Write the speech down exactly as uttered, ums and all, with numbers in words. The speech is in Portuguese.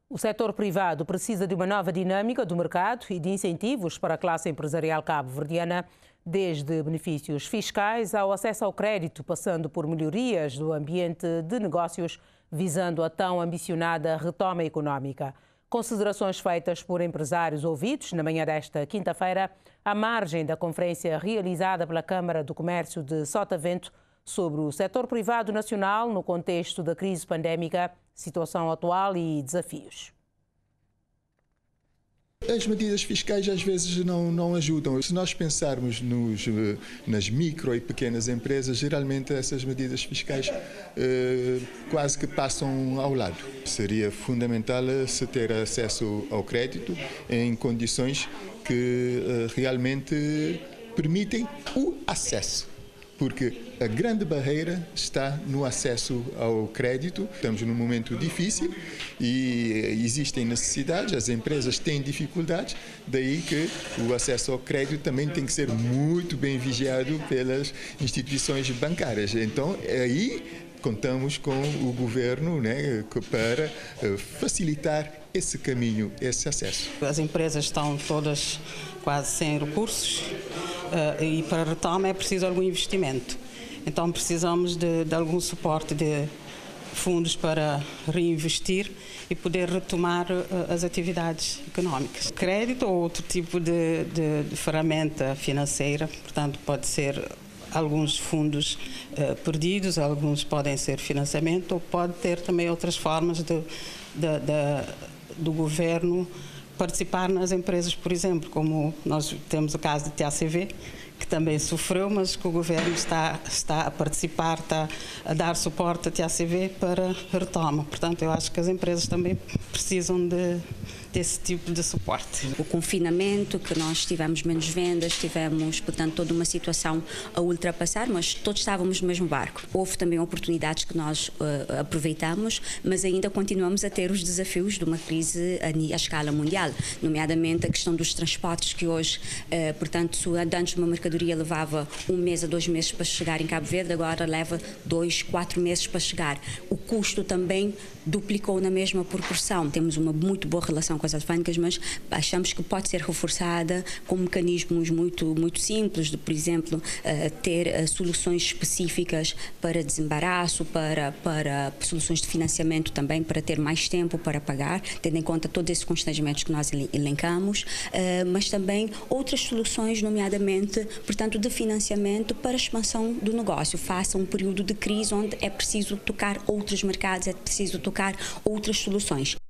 O setor privado precisa de uma nova dinâmica do mercado e de incentivos para a classe empresarial cabo-verdiana, desde benefícios fiscais ao acesso ao crédito, passando por melhorias do ambiente de negócios, visando a tão ambicionada retoma económica. Considerações feitas por empresários ouvidos na manhã desta quinta-feira, à margem da conferência realizada pela Câmara do Comércio de Sotavento sobre o setor privado nacional no contexto da crise pandémica, situação atual e desafios. As medidas fiscais às vezes não, não ajudam. Se nós pensarmos nos, nas micro e pequenas empresas, geralmente essas medidas fiscais eh, quase que passam ao lado. Seria fundamental se ter acesso ao crédito em condições que eh, realmente permitem o acesso. Porque a grande barreira está no acesso ao crédito. Estamos num momento difícil e existem necessidades, as empresas têm dificuldades, daí que o acesso ao crédito também tem que ser muito bem vigiado pelas instituições bancárias. Então, aí contamos com o governo, né, para facilitar esse caminho, esse acesso. As empresas estão todas quase sem recursos e para a retoma é preciso algum investimento. Então precisamos de, de algum suporte de fundos para reinvestir e poder retomar as atividades económicas. Crédito ou outro tipo de, de, de ferramenta financeira, portanto pode ser alguns fundos uh, perdidos, alguns podem ser financiamento ou pode ter também outras formas de, de, de, do governo participar nas empresas, por exemplo, como nós temos o caso do T A C V, que também sofreu, mas que o governo está, está a participar, está a dar suporte à T A C V para a retoma. Portanto, eu acho que as empresas também precisam de, desse tipo de suporte. O confinamento, que nós tivemos menos vendas, tivemos, portanto, toda uma situação a ultrapassar, mas todos estávamos no mesmo barco. Houve também oportunidades que nós uh, aproveitamos, mas ainda continuamos a ter os desafios de uma crise a, a escala mundial, nomeadamente a questão dos transportes, que hoje, uh, portanto, se antes uma mercadoria levava um mês a dois meses para chegar em Cabo Verde, agora leva dois, quatro meses para chegar. O custo também duplicou na mesma proporção. Temos uma muito boa relação com as alfândegas, mas achamos que pode ser reforçada com mecanismos muito, muito simples, de, por exemplo, uh, ter uh, soluções específicas para desembaraço, para, para soluções de financiamento também, para ter mais tempo para pagar, tendo em conta todos esses constrangimentos que nós elencamos, uh, mas também outras soluções, nomeadamente, portanto, de financiamento para a expansão do negócio, face a um período de crise onde é preciso tocar outros mercados, é preciso tocar outras soluções.